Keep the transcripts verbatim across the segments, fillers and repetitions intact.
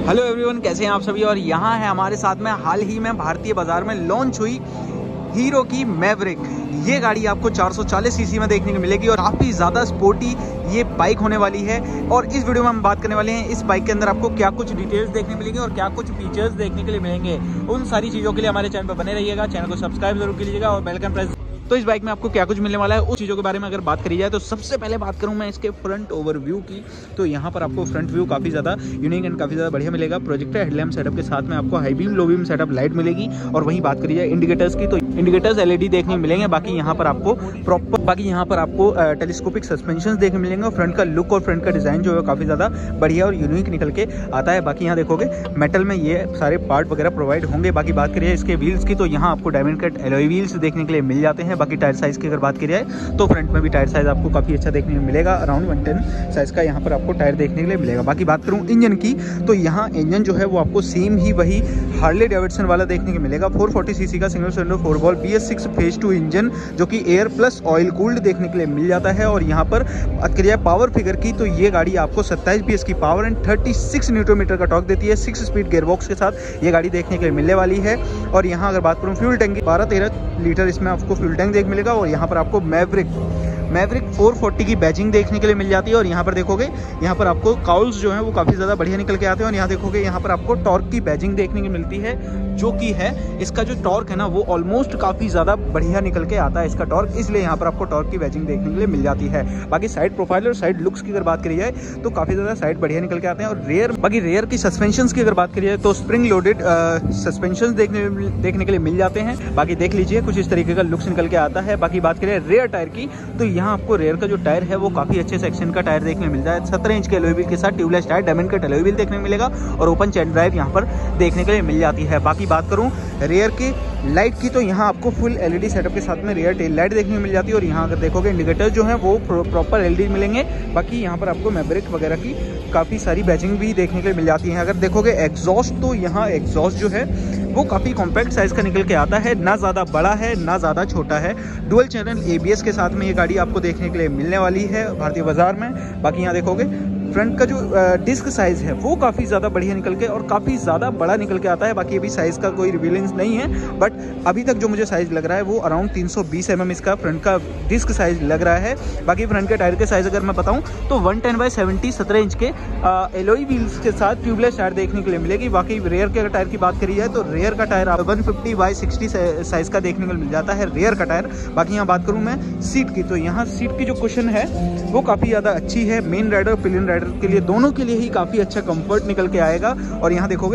Hello everyone, कैसे हैं आप सभी। और यहाँ है हमारे साथ में हाल ही में भारतीय बाजार में लॉन्च हुई हीरो की मैवरिक। ये गाड़ी आपको चार सौ चालीस सीसी में देखने को मिलेगी और काफ़ी ज़्यादा स्पोर्टी ये बाइक होने वाली है। और इस वीडियो में हम बात करने वाले हैं इस बाइक के अंदर आपको क्या कुछ डिटेल्स देखने मिलेंगे और क्या कुछ फीचर्स देखने के लिए मिलेंगे। उन सारी चीज़ों के लिए हमारे चैनल पर बने रहिएगा, चैनल को सब्सक्राइब जरूर कीजिएगा और बेल आइकन प्रेस। तो इस बाइक में आपको क्या कुछ मिलने वाला है, उस चीज़ों के बारे में अगर बात करी जाए तो सबसे पहले बात करूं मैं इसके फ्रंट ओवरव्यू की। तो यहाँ पर आपको फ्रंट व्यू काफ़ी ज़्यादा यूनिक एंड काफ़ी ज़्यादा बढ़िया मिलेगा। प्रोजेक्टर हेडलैम्प सेटअप के साथ में आपको high beam low beam setup light मिलेगी। और वहीं बात करी जाए इंडिकेटर्स की तो इंडिकेटर्स एलईडी देखने को मिलेंगे। बाकी यहाँ पर आपको प्रॉपर बाकी यहाँ पर आपको टेलीस्कोपिक सस्पेंशन देखने मिलेंगे। फ्रंट का लुक और फ्रंट का डिज़ाइन जो है काफ़ी ज़्यादा बढ़िया और यूनिक निकल के आता है। बाकी यहाँ देखोगे मेटल में ये सारे पार्ट वगैरह प्रोवाइड होंगे। बाकी बात करिए इसके व्हील्स की तो यहाँ आपको डायमंड कट एलॉय व्हील्स देखने के लिए मिल जाते हैं। बाकी टायर साइज की बात की जाए तो फ्रंट में भी टायर साइज आपको काफी अच्छा देखने को मिलेगा। अराउंड वन टेन साइज का यहाँ पर आपको टायर देखने के लिए मिलेगा। बाकी बात करूँ इंजन की तो यहाँ इंजन जो है वो आपको सेम ही वही हार्ले डेविडसन वाला देखने को मिलेगा। फोर फोर्टी सीसी का single cylinder four valve B S six phase two engine जो कि एयर प्लस ऑयल कूल्ड देखने के लिए मिल जाता है। और यहाँ पर बात करिए पावर फिगर की तो ये गाड़ी आपको सत्ताईस बी एस की power and thirty six newton metre का टॉर्क देती है। सिक्स स्पीड गियरबॉक्स के साथ ये गाड़ी देखने के लिए मिलने वाली है। और यहाँ अगर बात करूँ फ्यूल टैंक की बारह तेरह लीटर इसमें आपको फ्यूल टैंक देखने मिलेगा। और यहाँ पर आपको मैवरिक मैवरिक फोर फोर्टी की बैजिंग देखने के लिए मिल जाती है। और यहाँ पर देखोगे यहाँ पर आपको काउल्स जो हैं वो काफ़ी ज़्यादा बढ़िया निकल के आते हैं। और यहाँ देखोगे यहाँ पर आपको टॉर्क की बैजिंग देखने की मिलती है जो कि है इसका जो टॉर्क है ना वो ऑलमोस्ट काफ़ी ज़्यादा बढ़िया निकल के आता है इसका टॉर्क, इसलिए यहाँ पर आपको टॉर्क की बैजिंग देखने के लिए मिल जाती है। बाकी साइड प्रोफाइल और साइड लुक्स की अगर बात करी जाए तो काफ़ी ज़्यादा साइड बढ़िया निकल के आते हैं। और रेयर बाकी रेयर की सस्पेंशन की अगर बात करी जाए तो स्प्रिंग लोडेड सस्पेंशन देखने देखने के लिए मिल जाते हैं। बाकी देख लीजिए कुछ इस तरीके का लुक्स निकल के आता है। बाकी बात करें रेयर टायर की तो यहाँ आपको रेयर का जो टायर है वो काफी अच्छे सेक्शन का टायर देखने मिल जाए। सत्रह इंच के एलॉय व्हील के साथ tubeless tyre diamond cut alloy wheel देखने को मिलेगा और ओपन चैन ड्राइव यहाँ पर देखने के लिए मिल जाती है। बाकी बात करूँ रेयर की लाइट की तो यहाँ आपको फुल एलईडी सेटअप के साथ में रेयर टेल लाइट देखने को मिल जाती है। और यहाँ अगर देखोगे इंडिकेटर जो है वो प्रॉपर एलईडी मिलेंगे। बाकी यहाँ पर आपको मैवरिक वगैरह की काफ़ी सारी बैजिंग भी देखने के लिए मिल जाती है। अगर देखोगे एग्जॉस्ट तो यहाँ एग्जॉस्ट जो है वो काफ़ी कॉम्पैक्ट साइज का निकल के आता है, ना ज़्यादा बड़ा है ना ज़्यादा छोटा है। डुअल चैनल एबीएस के साथ में ये गाड़ी आपको देखने के लिए मिलने वाली है भारतीय बाजार में। बाकी यहाँ देखोगे फ्रंट का जो डिस्क साइज़ है वो काफ़ी ज़्यादा बढ़िया निकल के और काफ़ी ज़्यादा बड़ा निकल के आता है। बाकी अभी साइज़ का कोई रिवीलिंग नहीं है बट अभी तक जो मुझे साइज़ लग रहा है वो अराउंड तीन सौ बीस एम एम इसका फ्रंट का डिस्क साइज़ लग रहा है। बाकी फ्रंट के टायर के साइज़ अगर मैं बताऊं तो वन टेन बाई सेवेंटी सत्रह इंच के एलॉय व्हील्स के साथ ट्यूबलेस टायर देखने के लिए मिलेगी। बाकी रेयर के टायर की बात करी जाए तो रेयर का tyre one fifty by sixty size का देखने को मिल जाता है रेयर का टायर। बाकी यहाँ बात करूँ मैं सीट की तो यहाँ सीट की जो कुशन है वो काफ़ी ज़्यादा अच्छी है। मेन राइडर और पिलियन राइडर के लिए दोनों के लिए ही काफ़ी अच्छा कंफर्ट निकल के आएगा। और यहाँ देखोगे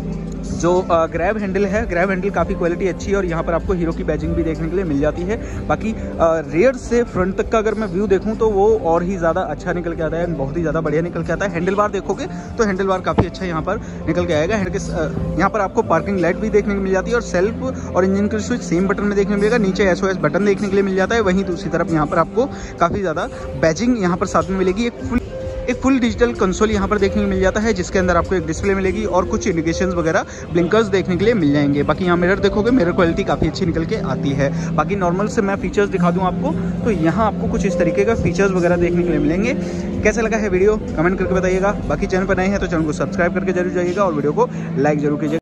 जो ग्रैब हैंडल है ग्रैब हैंडल काफ़ी क्वालिटी अच्छी है और यहाँ पर आपको हीरो की बैजिंग भी देखने के लिए मिल जाती है। बाकी रेयर से फ्रंट तक का अगर मैं व्यू देखूँ तो वो और ही ज़्यादा अच्छा निकल के आता है, बहुत ही ज़्यादा बढ़िया निकल के आता है। हैंडल बार देखोगे तो हैंडल बार काफ़ी अच्छा यहाँ पर निकल के आएगा। हैंड के यहाँ पर आपको पार्किंग लाइट भी देखने को मिल जाती है और सेल्फ और इंजन की स्विच सेम बटन में देखने को मिलेगा। नीचे एस ओ एस बटन देखने के लिए मिल जाता है। वहीं दूसरी तरफ यहाँ पर आपको काफ़ी ज़्यादा बैजिंग यहाँ पर साथ में मिलेगी। एक फुल एक फुल डिजिटल कंसोल यहाँ पर देखने को मिल जाता है जिसके अंदर आपको एक डिस्प्ले मिलेगी और कुछ इंडिकेशंस वगैरह ब्लिंकर्स देखने के लिए मिल जाएंगे। बाकी यहाँ मिरर देखोगे मिरर क्वालिटी काफ़ी अच्छी निकल के आती है। बाकी नॉर्मल से मैं फीचर्स दिखा दूँ आपको तो यहाँ आपको कुछ इस तरीके का फीचर्स वगैरह देखने के लिए मिलेंगे। कैसा लगा है वीडियो कमेंट करके बताइएगा। बाकी चैनल पर नए हैं तो चैनल को सब्सक्राइब करके जरूर जाइएगा और वीडियो को लाइक जरूर कीजिएगा।